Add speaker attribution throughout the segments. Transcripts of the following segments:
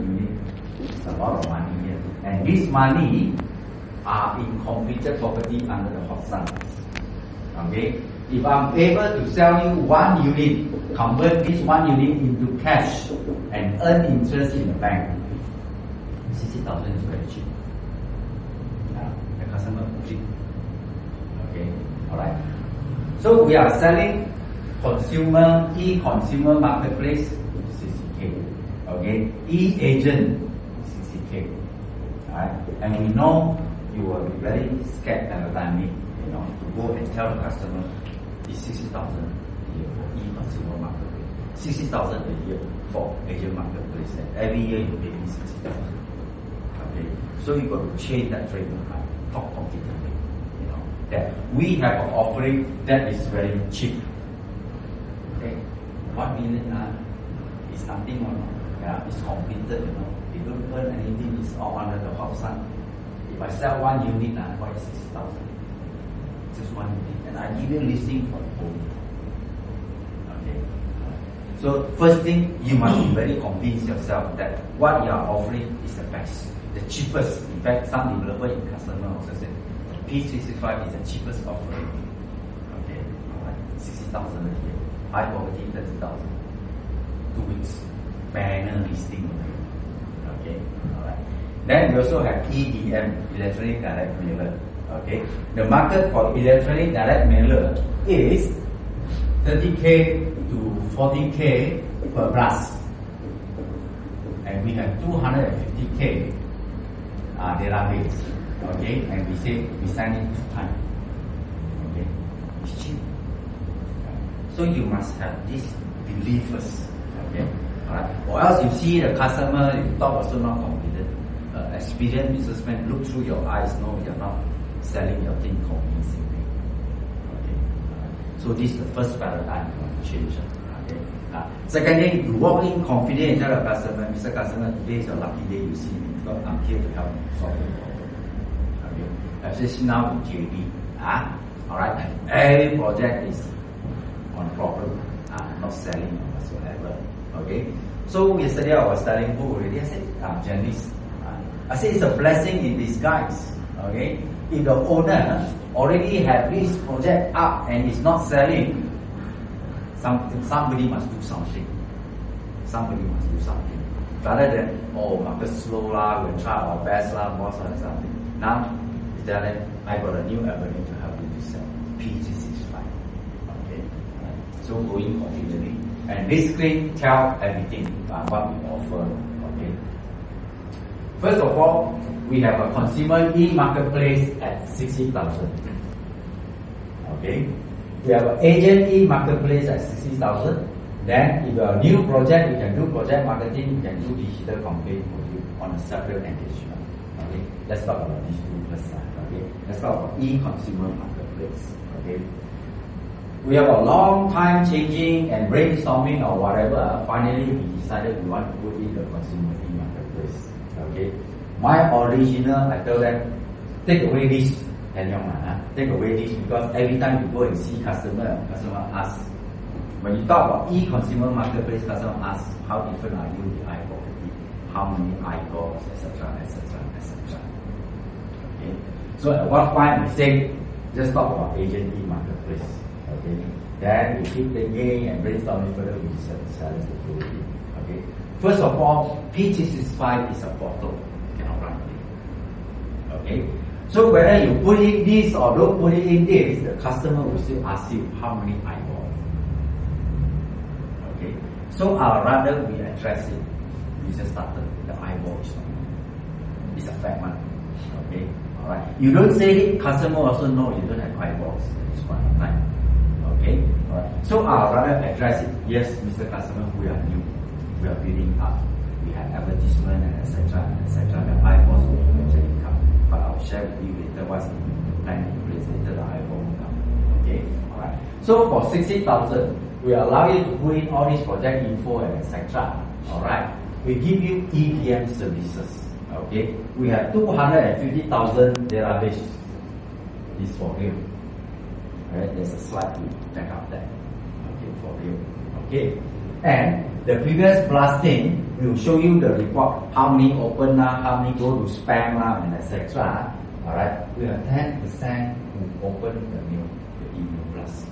Speaker 1: units. It's a lot of money here. And this money are in completed property under the hot sun. Okay? If I'm able to sell you 1 unit, convert this 1 unit into cash and earn interest in the bank, 60,000 is very cheap. The customer cheap. Okay, alright. So we are selling consumer, e-consumer marketplace, 60K. Okay, e-agent, 60K. Alright, and we know you will be very scared at the time, to go and tell the customer it's 60,000 a year for e-consumer marketplace, 60,000 a year for agent marketplace, and every year you pay me 60,000. Okay, so you got to change that framework. Talk confidently, that we have an offering that is very cheap. Okay, 1 million is nothing, it's completed, you don't earn anything, it's all under the hot sun. If I sell 1 unit, why 60,000? Just 1 unit, and I give you listing for the whole year. Okay, so first thing, you must be very convinced yourself that what you are offering is the best, the cheapest. In fact, some developer in customer also say P365 is the cheapest offering. Okay, alright, 60,000 a year, high property 30,000, 2 weeks, banner listing. Okay, alright. Then we also have EDM, electronic direct mailer. Okay, the market for electronic direct mailer is 30K to 40K per blast, and we have 250K database. Okay, and we say we send it 2 times. Okay, it's cheap. So you must have this belief first. Okay, alright. Or else you see the customer, you talk also not confident. Experienced businessman look through your eyes, no, you're not selling your thing convincingly. Okay, so this is the first paradigm you want to change. Okay. Second thing, you walk in confident and tell the customer, Mr. Customer, today is your lucky day. You see me because I'm here to help you solve the problem. Okay, especially now in JB. Alright, and every project is on problem, not selling or whatsoever. Okay, so yesterday I was telling who already. I said, Janice. I said it's a blessing in disguise. Okay, if the owner already have this project up and is not selling, somebody must do something. Somebody must do something. Rather than market slow we'll try our best boss or something. Now you tell them I got a new avenue to help you to sell P365. Okay, so going confidently and basically tell everything what we offer. Okay. First of all, we have a consumer e-marketplace at 60,000. Okay, we have an agent e-marketplace at 60,000. Then, if you have a new project, you can do project marketing, you can do digital campaign for you on a separate engagement. Okay, let's talk about these two first. Okay, let's talk about e-consumer marketplace. Okay, we have a long time changing and brainstorming or whatever. Finally, we decided we want to put in the consumer e-marketplace. Okay, my original, I tell them, take away this, take away this, because every time you go and see customer asks, when you talk about e-consumer marketplace, customer asks, how different are you with iProperty? How many eyeballs, etc., etc., etc. Okay, so at one point we say, just talk about agent e-marketplace. Okay, then we keep thinking and brainstorming further, we decided to do it. Okay, first of all, P365 is a portal. Cannot run it. Okay, so whether you put in this or don't put it in this, the customer will still ask you how many eyeballs. Okay, so rather we address it. We just started the eyeball is not. It's a fact one. Okay, alright. You don't say it, customer also know you don't have eyeballs at this point of time. Okay, alright. So rather address it. Yes, Mr. Customer, we are new. We are building up. We have advertisement and etc. etc. The eyeballs will eventually come. But I'll share with you later what's the plan in place later the eyeball will come. Okay, alright. So for 60,000, we allow you to put in all these project info and etc. Alright. We give you EPM services. Okay. We have 250,000 database. This for real. Alright, there's a slide to check out that. Okay, for real. Okay. And the previous blasting, we will show you the report, how many open, how many go to spam, and etc. Alright, we have 10% who open the mail, the email plus.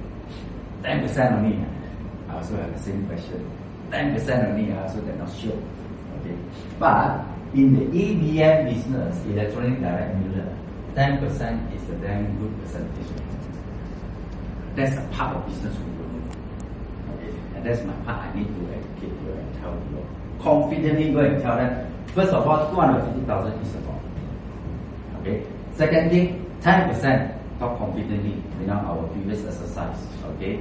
Speaker 1: 10% only. I also have the same question. 10% only, I also did not show. Okay, but in the EDM business, electronic direct mailer, 10% is a damn good percentage. That's a part of business we will do. Okay, and that's my part. I need to educate you and tell you. Confidently go and tell them. First of all, 250,000 is a lot. Okay. Second thing, 10%. Talk confidently. Our previous exercise. Okay.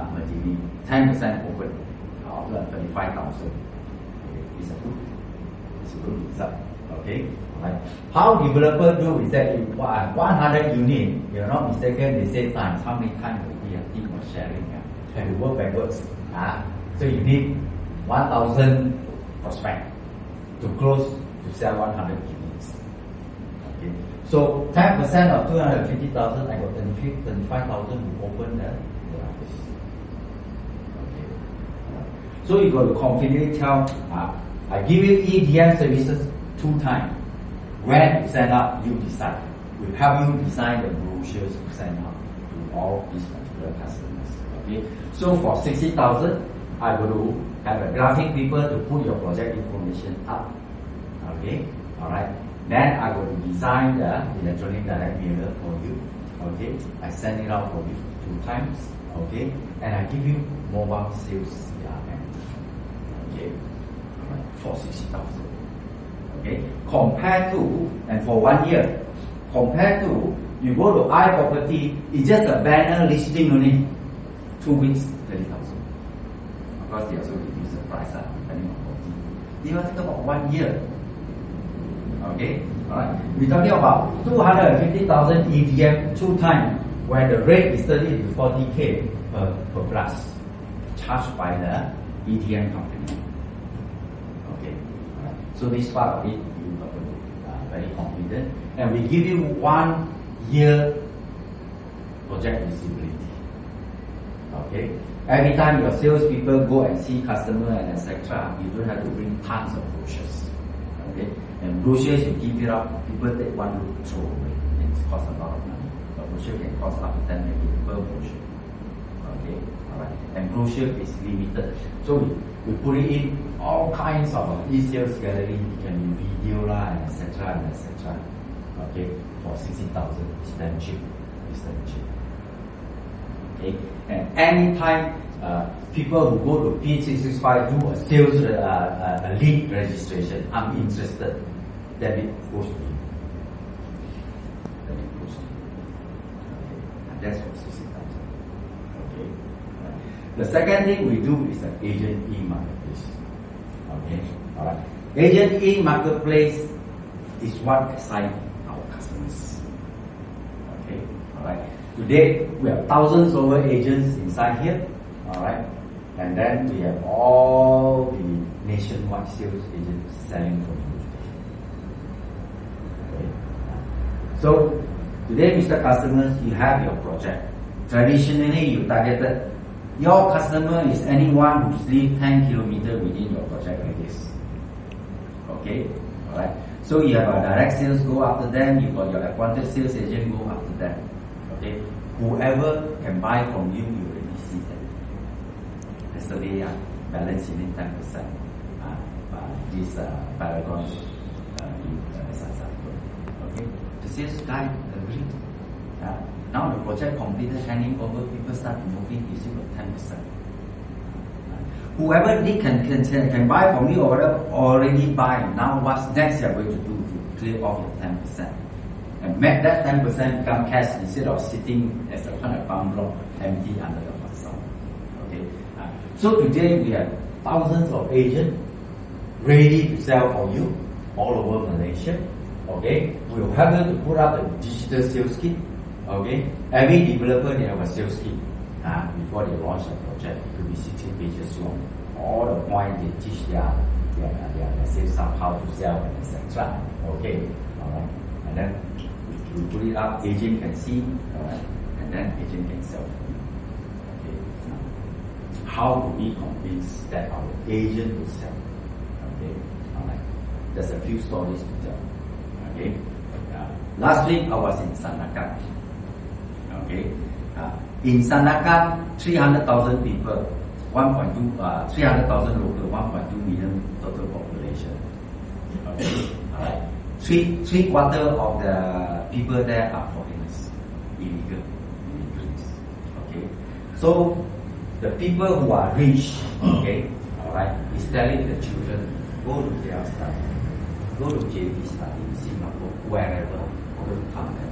Speaker 1: 10% open. 35,000. Okay. It's a good result. Okay. Right. How developer do is that if 100 unit, you're not mistaken, they say times how many times will be a team of sharing, and we work backwards. So you need 1,000 prospect to close to sell 100 units. Okay. So 10% of 250,000, I got 35,000 who open the office. Okay. So you got to confidently tell, I give you EDM services 2 times. When you send out, you decide. We'll help you design the brochures to send out to all these particular customers. Okay. So for 60,000, I will have a graphic paper to put your project information up. Okay. Alright. Then I will design the electronic direct mailer for you. Okay. I send it out for you 2 times. Okay. And I give you mobile sales CRM. Okay. Alright. For 60,000. Okay, compared to, and for 1 year, compared to, you go to iProperty, it's just a banner listing only, 2 weeks, 30,000. Of course, they also reduce the price depending on property. You are talking about 1 year. Okay, alright. We're talking about 250,000 EDM 2 times, where the rate is 30 to 40K per plus, charged by the EDM company. So this part of it, you are very confident. And we give you 1 year project visibility. Okay? Every time your salespeople go and see customer and etc., you don't have to bring tons of brochures. Okay? And brochures, you give it up, people take 1 look, throw away. It costs a lot of money. A brochure can cost up to 10 million per brochure. Okay? Alright. And brochure is limited. So we put it in all kinds of e-sales gallery, it can be video and etc. and etc. Okay, for 60,000, it's damn cheap. It's damn cheap. Okay, and anytime people who go to Property365 do a sales a lead registration, I'm interested, then it goes to you. Then it goes to you. Okay, and that's for 60,000. Okay. The second thing we do is an agent e-marketplace. Okay, alright. Agent e-marketplace is what excites our customers. Okay, alright. Today we have thousands over agents inside here. Alright, and then we have all the nationwide sales agents selling for you. Okay. So today, Mr. Customers, you have your project. Traditionally, you targeted your customer is anyone who's live 10 kilometers within your project radius. Okay, alright. So you have a direct sales go after them, you got your appointed sales agent go after them. Okay, whoever can buy from you, you already see them. Yesterday, balance in 10%. This paragraph as an example. Okay, the sales guy agreed. Now the project completed, handing over, people start moving, you see got 10%. Whoever they can buy from you or whatever already buy. Now what's next you're going to do to clear off your 10%? And make that 10% become cash instead of sitting as a kind of bungalow empty under your facade. Okay. So today we have thousands of agents ready to sell for you all over Malaysia. Okay. We'll help you to put up a digital sales kit. Okay, every developer they have a sales kit before they launch a project. It could be 60 pages long. All the points they teach their sales staff how to sell and etc. Okay, alright, and then we put it up. Agent can see, alright, and then agent can sell for you. Okay, now, how do we convince that our agent will sell? there's a few stories to tell. Okay. Last week I was in Sanakan. Okay. In Sanakan, 300,000 people, 300,000 local, 1.2 million total population. Okay. Alright. Three quarter of the people there are foreigners, immigrants. Okay. So the people who are rich, okay, alright, is telling the children, go to their study, go to JB study in Singapore, wherever, go to come there.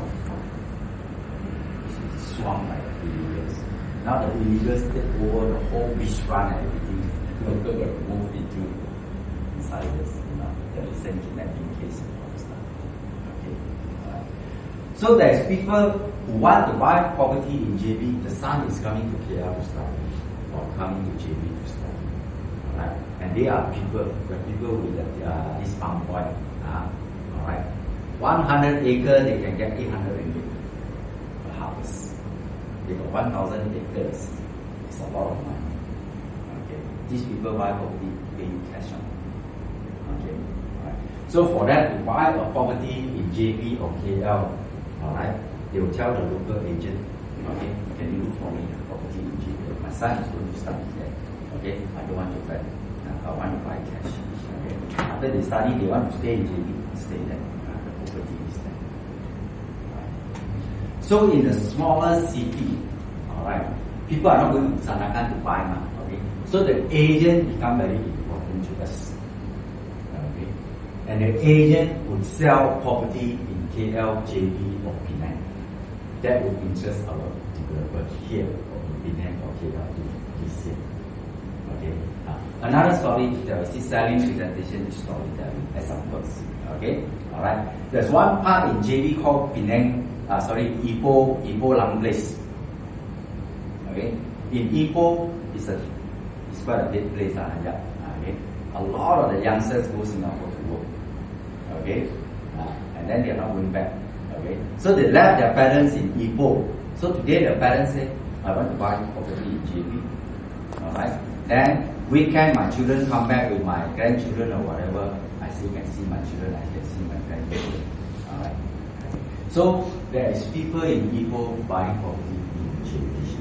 Speaker 1: It's swamped by illegals. Now the illegals take over the whole beachfront and everything. Local will move into insiders, the recent kidnapping case and all this stuff. Okay. Alright. So there's people who want to buy property in JB. The son is coming to KL to study, or coming to JB to study. Alright. And they are people, the people with this palm oil. Alright. 100 acres, they can get 800 ringgit per house. They got 1,000 acres. It's a lot of money. Okay. These people buy property, pay cash on. Okay. Alright. So for them to buy a property in JB or KL, alright, they will tell the local agent, okay, can you look for me a property in JB? My son is going to study there. Okay, I don't want to rent. I want to buy cash. Okay. After they study, they want to stay in JB, stay there. The property is there. Right. So in the smaller city, alright, people are not going to Sanakan to buy now. Okay. So the agent become very important to us. Okay. And the agent would sell property in KL, JB or Penang. That would interest our developer here or in Penang or KL to this year. Okay. Another story is there is selling presentation is storytelling examples. Okay. Alright. There's one part in JB called Penang, Ipoh Lang Place. Okay. In Ipoh it's quite a big place. Okay. A lot of the youngsters go to Singapore to work. Okay. And then they are not going back. Okay. So they left their parents in Ipoh. So today their parents say, I want to buy property in JB. Alright. Then weekend my children come back with my grandchildren or whatever. I still can see my children, I can see my grandchildren. Alright. So there is people in Ipoh buying property in JB.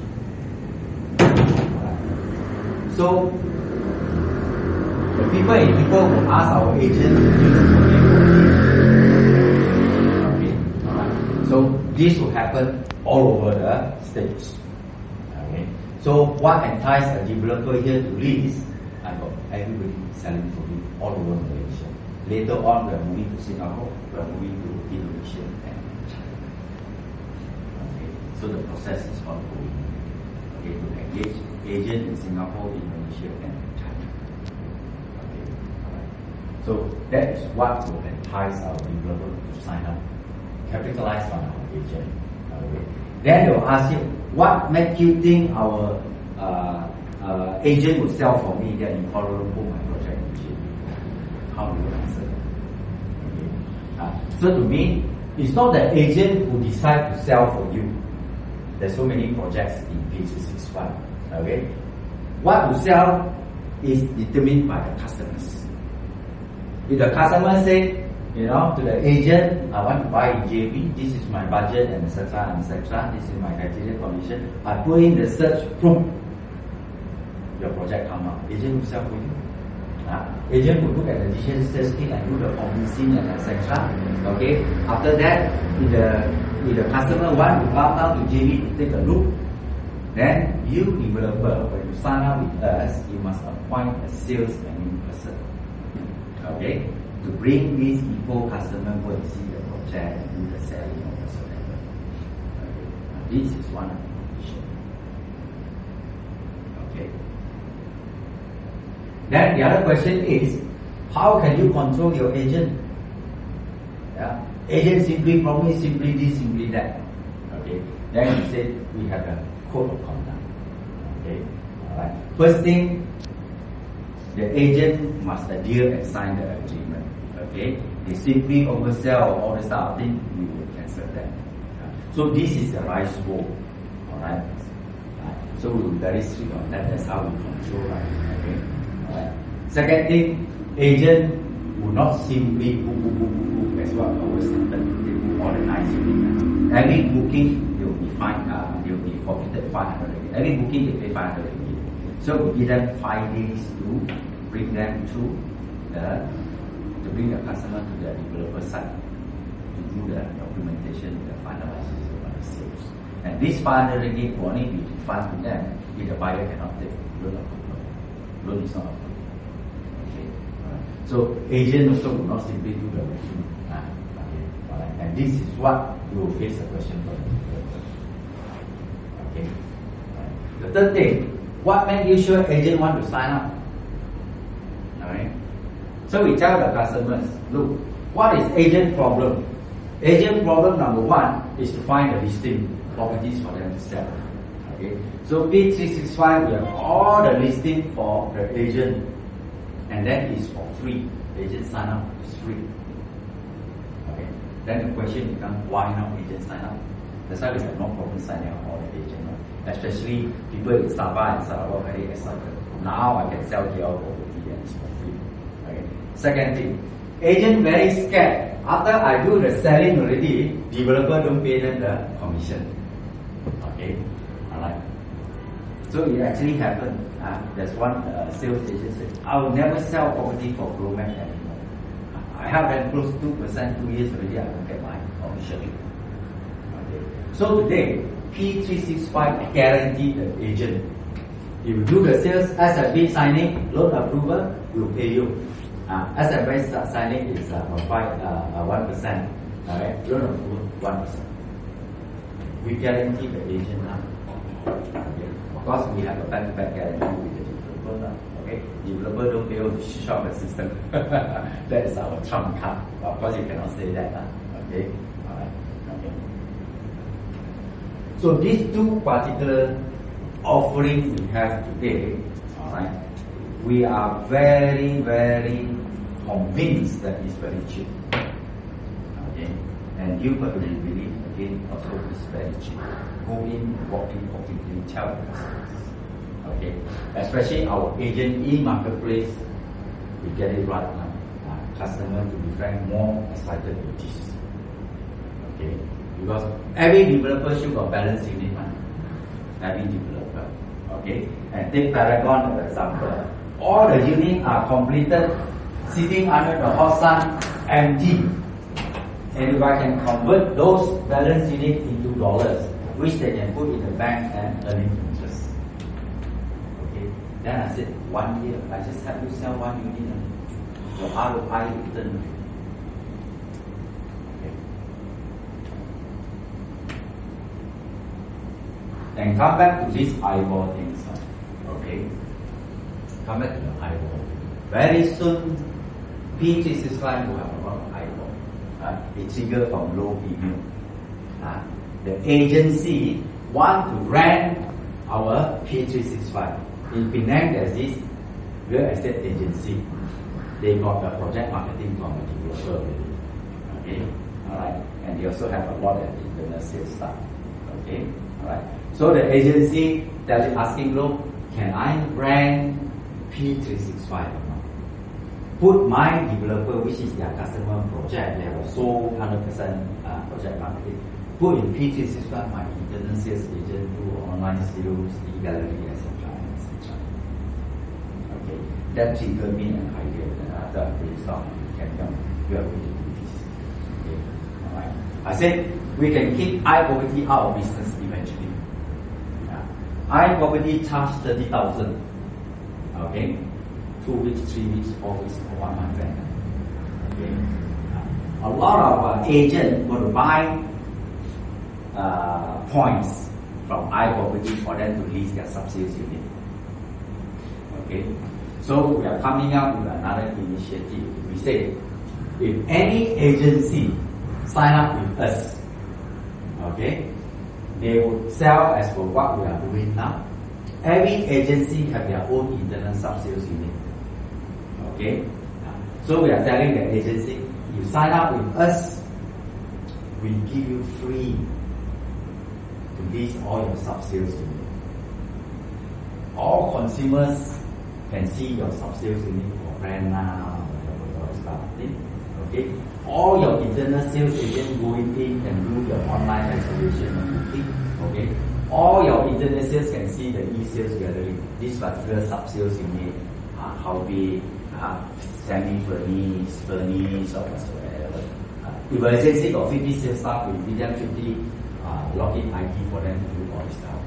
Speaker 1: Alright. So the people in Ipoh will ask our agent to give them property. Okay. Alright. So this will happen all over the states. Okay. So what entices a developer here to lease? I got everybody selling for me all over Malaysia. Later on, we are moving to Singapore, we are moving to Indonesia and China. Okay. So the process is ongoing. Okay, to engage agent in Singapore, Indonesia and China. Okay. Alright. So that is what will entice our developer to sign up, capitalize on our agent. Okay. Then they will ask you, what make you think our agent would sell for me there in Kuala Lumpur, my project in JB? How do you answer that? Okay. So to me, it's not the agent who decides to sell for you. There's so many projects in Property365. Okay. What to sell is determined by the customers. If the customer say, to the agent, I want to buy in JB, this is my budget and etc. This is my criteria condition. I put in the search, boom, your project come out. Agent will sell for you. Agent will look at the decision sales kit and do the convincing and etc. Okay. After that, if the customer want to come down to JB to take a look, then you developer, when you sign up with us, you must appoint a sales admin person. Okay. To bring these Ipoh customer go and see the project and do the selling or whatsoever. Okay. This is one of the conditions. Okay. Then the other question is, how can you control your agent? Yeah. Agent simply promise, simply this, simply that. Okay. Then he said we have a code of conduct. Okay. Alright. First thing, the agent must adhere and sign the agreement. Okay, they simply oversell or all the stuff, then we will cancel that. So this is the right scope. Alright. So we will be very strict on that. That's how we control. Okay. Alright. Second thing, agent will not simply book as what always happen. They book all the nice units. Every booking they will be fined, they will be forfeited 500 ringgit. Every booking they pay 500 ringgit. So we give them 5 days to bring them to bring the customer to the developer site to do the documentation, the finalization of the sales. And this 500 ringgit will only be refunded to them if the buyer cannot take loan approval. Loan is not approved. Okay. So agent also will not simply do the booking. Okay. And this is what you will face a question from the developer. Okay. The third thing, what makes you sure agent want to sign up? Alright. So we tell the customers, look, what is agent problem? Agent problem number one is to find the listing properties for them to sell. Okay. So P365 we have all the listing for the agent, and that is for free. Agent sign up is free. Okay. Then the question becomes, why not agent sign up? That's why we have no problem signing up all the agent. Especially people in Sabah and Sarawak very excited. Now I can sell your property and it's for free. Okay. Second thing, agent very scared. After I do the selling already, developer don't pay them the commission. Okay, alright. So it actually happened. There's one sales agent said, I will never sell property for Gromac anymore. I have them close 2%, 2 years already, I don't get my commission. Okay. So today, P365 guarantee the agent. If you do the sales, SFB signing, loan approval, will pay you. SFB signing is 1%. Alright, loan approval 1%. We guarantee the agent now. Okay. Of course, we have a back-to-back guarantee with the developer. Okay, developer don't be able to shop the system. That is our trump card. Of course, you cannot say that. Okay, alright. Okay. So these two particular offerings we have today, alright, we are very, very convinced that it's very cheap. Okay, and you probably believe again also it's very cheap. Go in, walk in, tell the customers. Okay, especially our agent e-marketplace, we get it right now. Customer, to be frank, more excited with this. Okay, because every developer should got balance unit money. Every developer. Okay, and take Paragon as an example. All the units are completed, sitting under the hot sun, empty. And if I can convert those balance units into dollars, which they can put in the bank and earning interest. Okay, then I said, 1 year, I just have to sell 1 unit. The ROI return. Okay. And come back to this eyeball things. Okay. Come back to the eyeball. Very soon, P365 will have a lot of eyeball. It triggers from low premium. The agency want to rent our P365. In Penang, there's this real estate agency. They got the project marketing from the developer already. Okay, alright. And they also have a lot of internal sales staff. Okay, alright. So the agency asking, look, can I rent P365 or not? Put my developer, which is their customer project, they have a sole 100% project marketing. Put in P365 my internal sales agent, do online sales, e-gallery, etc. Okay, that triggered me an idea that after I brainstorm, we are going to do this. Okay, alright. I said we can keep iProperty out of business eventually. iProperty charge 30,000. Okay, 2 weeks, 3 weeks, 4 weeks, or 1 month. Okay, a lot of agents want to buy points from iProperty for them to lease their sub-sales unit. Okay, so we are coming up with another initiative. We say, if any agency sign up with us, okay, they will sell as for what we are doing now. Every agency have their own internal sub-sales unit. Okay, so we are telling the agency, you sign up with us, we give you free to lease all your sub-sales unit. All consumers can see your sub-sales unit for rent now, whatever stuff. Okay, all your internal sales agent going in can do your online reservation and booking. Okay, all your internal sales can see the e-sales gallery. This particular sub-sales unit, how big, semi-furnished, furnished, or whatsoever. If I say got 50 sales staff, we give them 50 login ID for them to do all this stuff.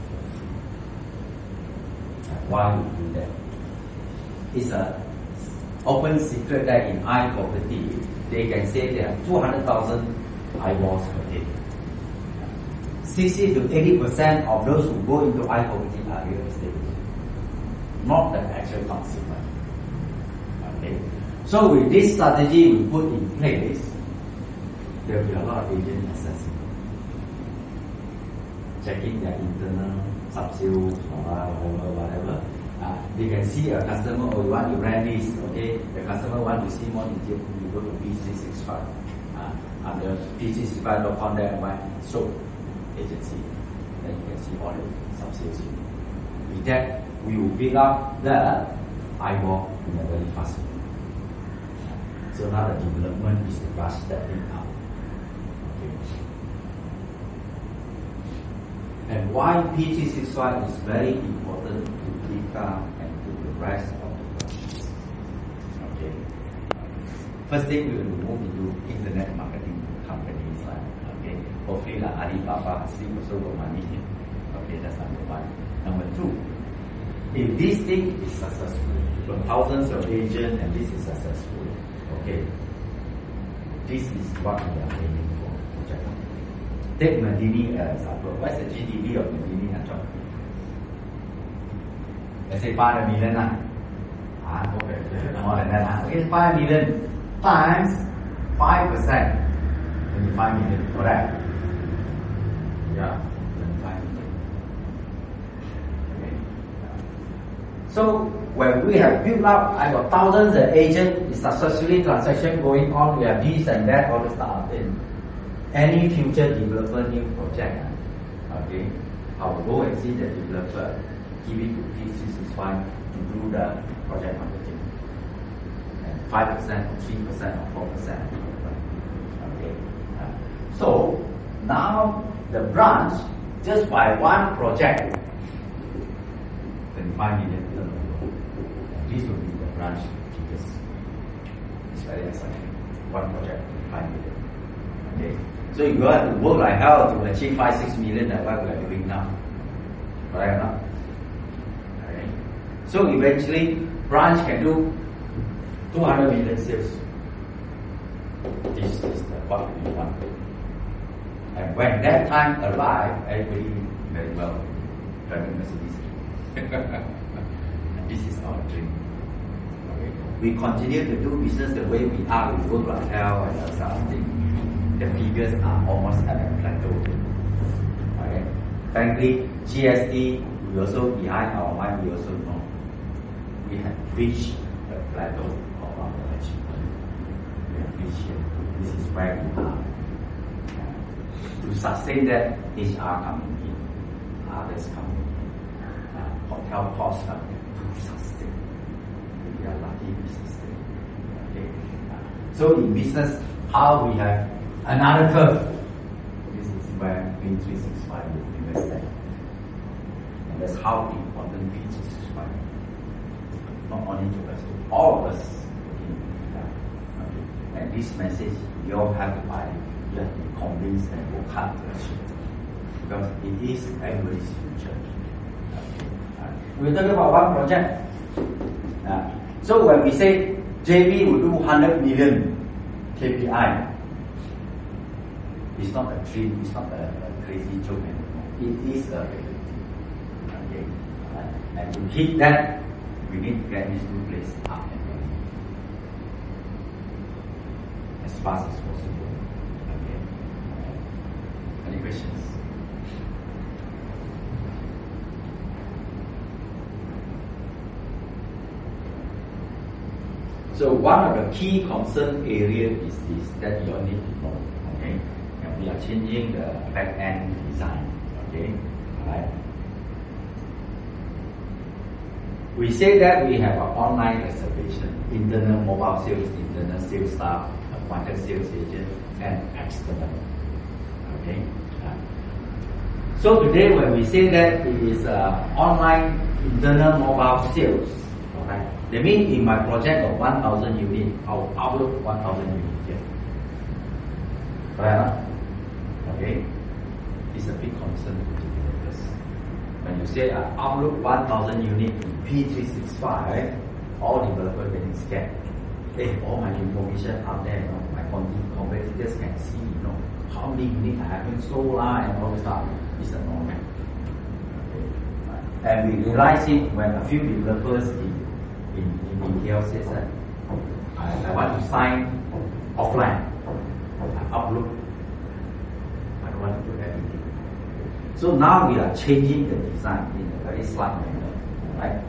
Speaker 1: Why we do that? It's an open secret that in iProperty, they can say they have 200,000 eyeballs per day. 60 to 80% of those who go into iProperty are real estate, not the actual consumer. Okay. So with this strategy we put in place, there will be a lot of agent assessing, checking their internal sub-sales or whatever. They can see a customer, oh, you want to rent this, okay? The customer want to see more detail, you go to Property365. Under Property365.com there, so agency. Then you can see all the sub-sales. With that, we will build up the eyeball in a very fast way. So now the development is to rush that thing up. Okay. And why Property365 is very important to Kika and to the rest of the branches. Okay. First thing, we will move into internet marketing companies. Okay. Hopefully, Alibaba still also got money. Okay, that's number one. Number two, if this thing is successful, from thousands of agents and this is successful, okay, this is what we are aiming for. Take Medini as an example. What's the GDP of Medini and John? Let's say 5 million. Okay, more than that. Okay, 5 million times 5%. 25 million, correct? Yeah, 25 million. Okay. So when we have built up, I got thousands of agents, successfully transaction going on, we have this and that, all the stuff in. Any future developer new project, okay, I will go and see the developer, give it to Property365 to do the project marketing. And 5% or 3% or 4%. Okay. So now the branch, just by one project, 25 million turnover. This will be the branch figures. It's very exciting. One project, 25 million. Okay. So you have to work like hell to achieve 5-6 million that what we are doing now. Correct or not? Okay. So eventually branch can do 200 million sales. This is what we want. And when that time arrives, everybody very well driving Mercedes. And this is our dream. Okay. We continue to do business the way we are. We work like hell and something. The figures are almost at a plateau. Okay. Frankly, GST, we also behind our mind, we also know we have reached the plateau of our achievement. We have reached here. This is where we are. To sustain that, HR coming in, others coming in, hotel costs coming in, to sustain. We are lucky we sustain. Okay. So in business, how we have another curve. This is where Property365 will invest in. And that's how important Property365 is. Not only to us, to all of us. Okay. And this message, you all have to buy. You have to be convinced and work hard to achieve it. Because it is everybody's future. Okay. We're talking about one project. So when we say JB will do 100 million KPI, it's not a dream, it's not a crazy joke anymore. It is a reality. Okay. And to hit that, we need to get these two places up and running as fast as possible. Okay. Any questions? So one of the key concern areas is this that you all need to know. Okay. We are changing the back-end design. Okay, alright. We say that we have an online reservation, internal mobile sales, internal sales staff. appointed sales agent and external. Okay. So today when we say that it is online internal mobile sales, alright, that means in my project of 1,000 units, I'll upload 1,000 units here. Right? Okay. It's a big concern to developers. When you say I upload 1,000 units in P365, all developers getting scared. Hey, all my information out there, my competitors can see, how many units I haven't sold and all this stuff. It's a normal. Okay. And we realize it when a few developers in here says that I want to sign offline. I upload. I don't want to do everything. So now we are changing the design in a very slight manner, right?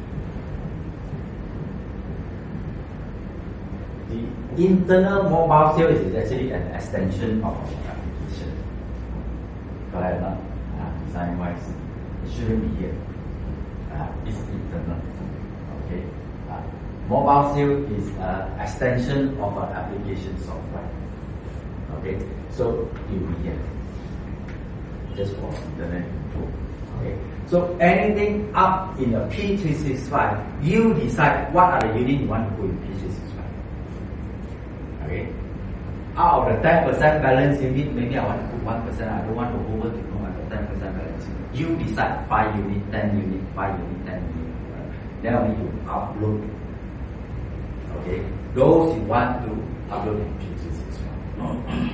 Speaker 1: The internal mobile sales is actually an extension of our application. Correct, no? Design-wise, it shouldn't be here. It's internal. Okay. Mobile sale is an extension of our application software. Okay. So it will be here. Just for internet info. Okay. So anything up in the P365, you decide what are the units you want to put in P365. Okay. Out of the 10% balance unit, maybe I want to put 1%. I don't want to over to know I got 10% balance unit. You decide 5 unit, 10 unit, 5 unit, 10 unit. Then only you upload. Okay. Those you want to upload in P365.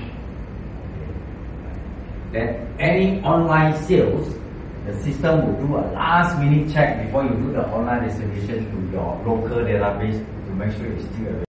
Speaker 1: Then any online sales, the system will do a last minute check before you do the online distribution to your local database to make sure it's still available.